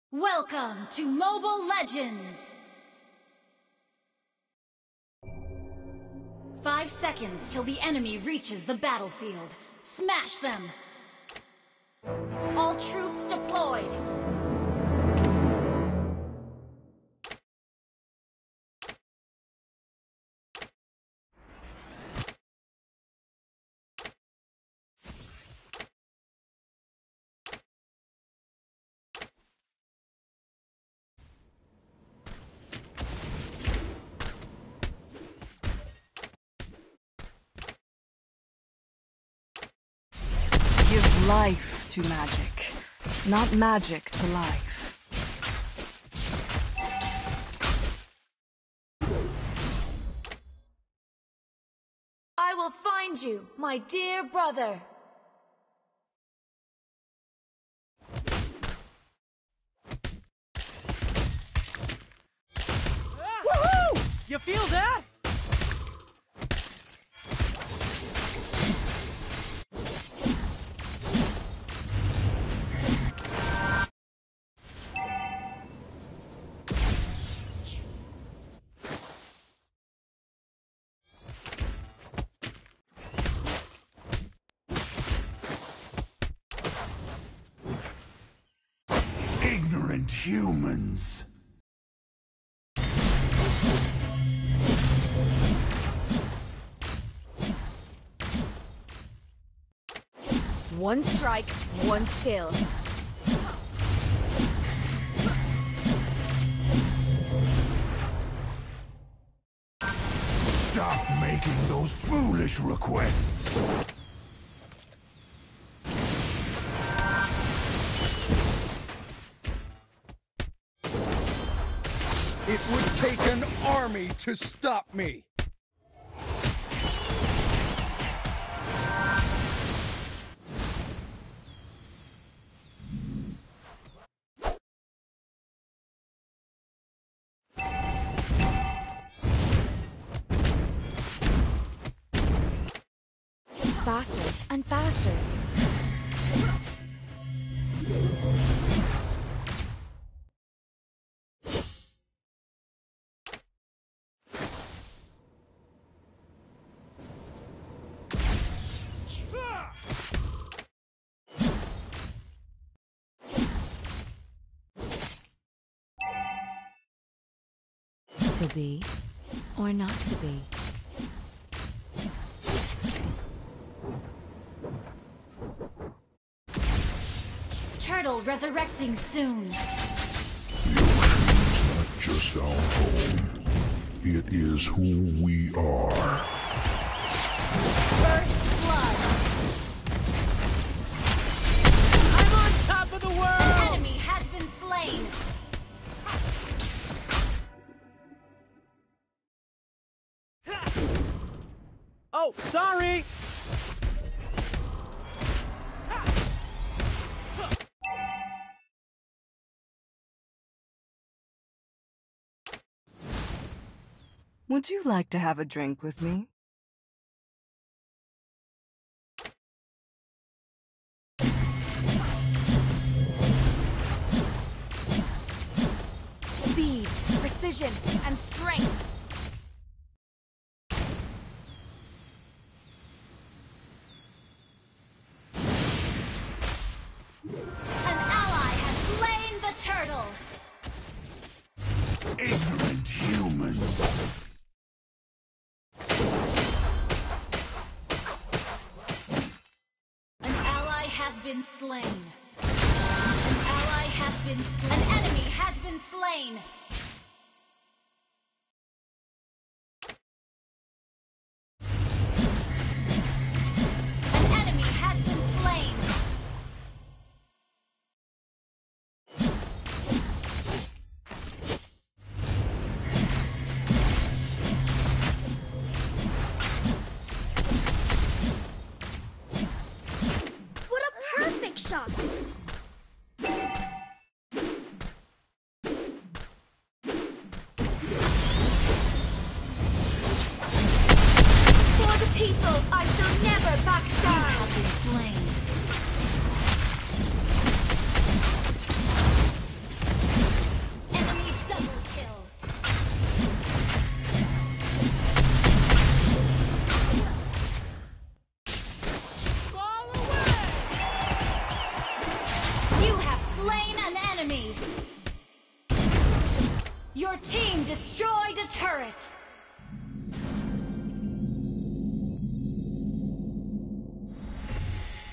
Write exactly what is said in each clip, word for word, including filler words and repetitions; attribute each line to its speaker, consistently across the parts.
Speaker 1: Welcome to Mobile Legends! Five seconds till the enemy reaches the battlefield. Smash them! All troops deployed!
Speaker 2: Give life to magic, not magic to life.
Speaker 1: I will find you, my dear brother!
Speaker 3: Woohoo! You feel that?
Speaker 4: Ignorant humans.
Speaker 2: One strike, one skill.
Speaker 4: Stop making those foolish requests.
Speaker 5: It would take an army to stop me!
Speaker 2: Faster and faster. To be or not to be.
Speaker 1: Turtle resurrecting soon.
Speaker 4: Not just our home. It is who we are.
Speaker 1: First blood.
Speaker 3: I'm on top of the
Speaker 1: An
Speaker 3: world!
Speaker 1: enemy has been slain.
Speaker 3: Oh, sorry!
Speaker 2: Would you like to have a drink with me?
Speaker 1: Speed, precision, and strength. An ally has slain the turtle.
Speaker 4: Ignorant humans.
Speaker 1: An ally has been slain. An ally has been slain. An enemy has been slain. An enemy has been slain.
Speaker 6: What a perfect shot!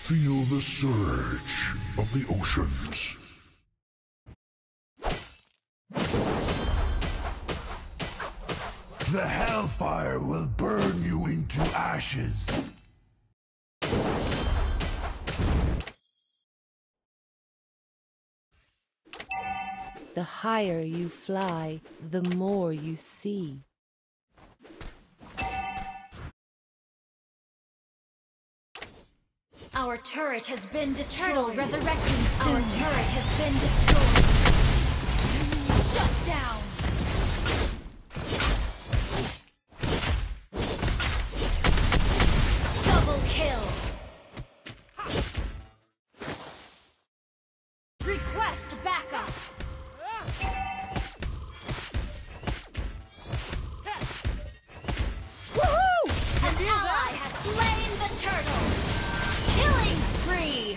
Speaker 4: Feel the surge of the oceans.
Speaker 7: The hellfire will burn you into ashes.
Speaker 8: The higher you fly, the more you see.
Speaker 1: Our turret has been destroyed. Turtle resurrecting soon. Our turret has been destroyed. Shut down. Double kill. Request backup.
Speaker 3: Woohoo!
Speaker 1: An ally has slain the turtle. Killing spree!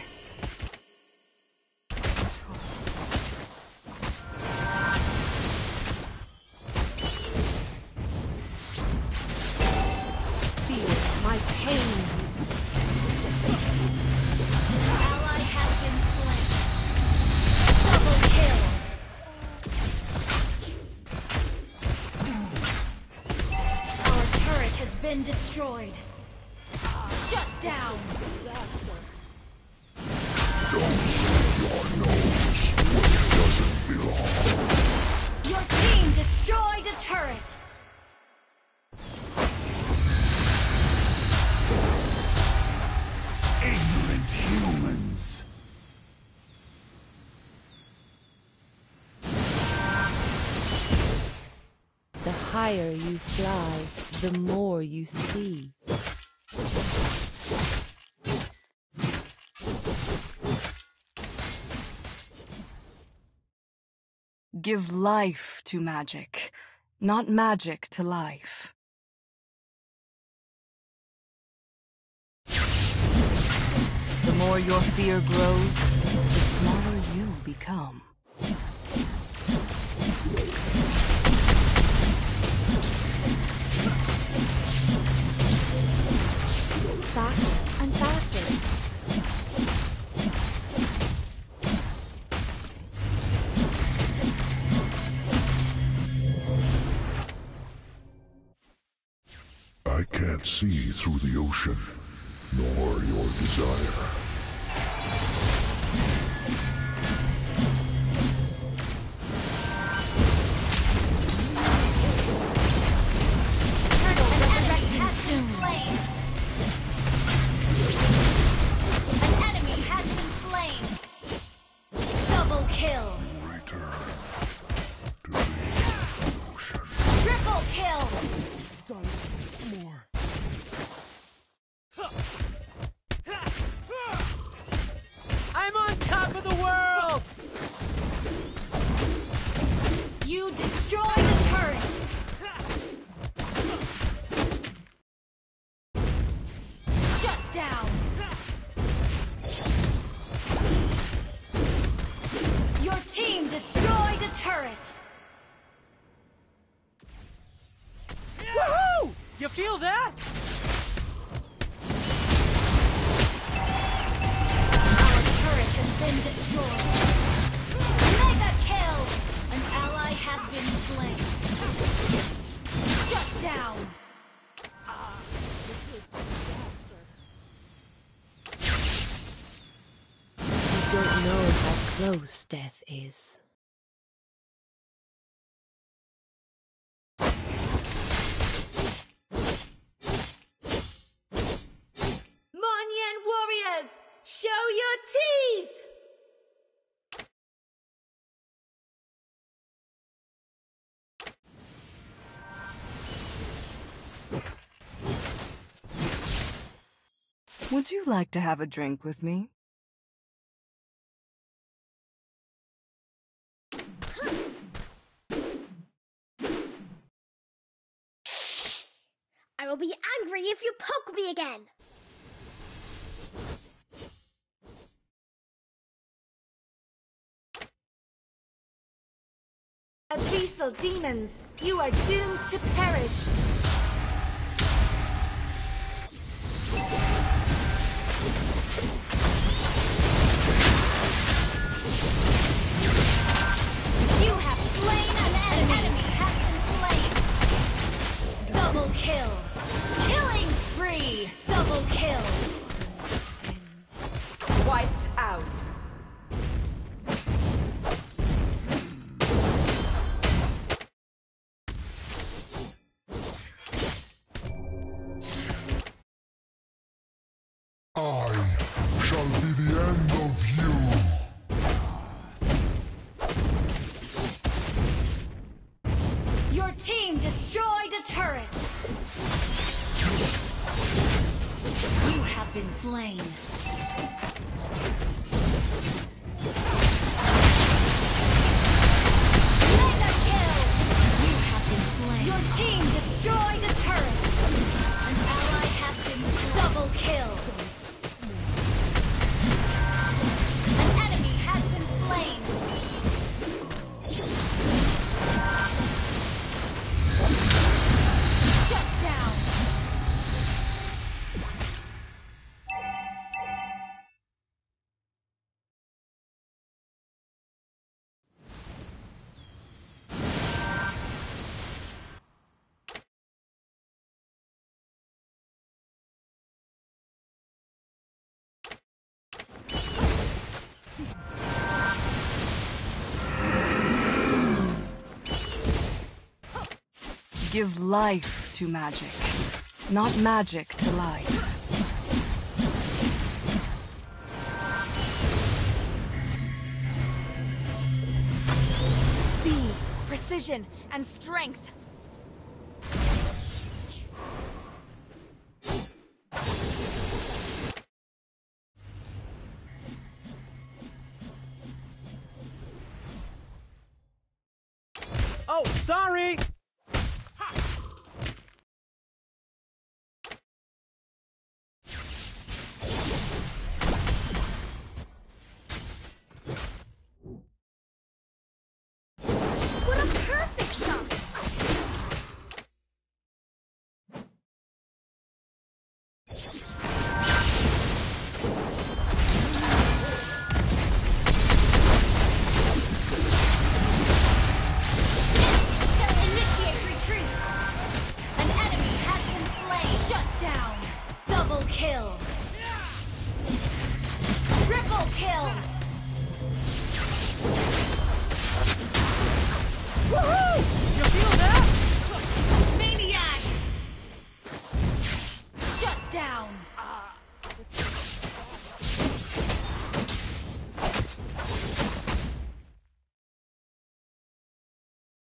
Speaker 8: Feel my pain.
Speaker 1: Ally has been slain. Double kill. Our turret has been destroyed. Shut down.
Speaker 4: Don't stick your nose where it doesn't belong.
Speaker 1: Your team destroyed a turret.
Speaker 7: Ignorant humans.
Speaker 8: The higher you fly, the more you see.
Speaker 2: Give life to magic, not magic to life. The more your fear grows, the smaller you become.
Speaker 8: Faster and faster.
Speaker 4: I can't see through the ocean, nor your desire.
Speaker 1: Turtle resurrecting soon. Slain. An enemy has been slain. Double kill.
Speaker 4: Return to the ocean.
Speaker 1: Triple kill.
Speaker 5: Done more.
Speaker 3: I'm on top of the world!
Speaker 1: You destroyed a turret. Shut down. Your team destroyed a turret.
Speaker 3: Woohoo! You feel that?
Speaker 1: Our turret has been destroyed. Mega kill! An ally has been slain. Shut down.
Speaker 8: You don't know how close death is.
Speaker 1: Monyan warriors, show your teeth!
Speaker 2: Would you like to have a drink with me?
Speaker 6: I will be angry if you poke me again.
Speaker 1: Abyssal demons, you are doomed to perish. been slain. Mega kill! You have been slain. Your team destroyed a turret. An ally has been slain. Double kill. An enemy has been slain. Shut down.
Speaker 2: Give life to magic, not magic to life.
Speaker 1: Speed, precision, and strength.
Speaker 3: Oh, sorry!
Speaker 6: What a perfect shot!
Speaker 1: Initiate retreat. An enemy has been slain. Shut down. Double kill. Triple kill. Woohoo!
Speaker 3: You feel that?
Speaker 1: Maniac. Shut down.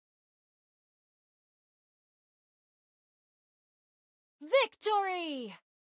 Speaker 1: Victory!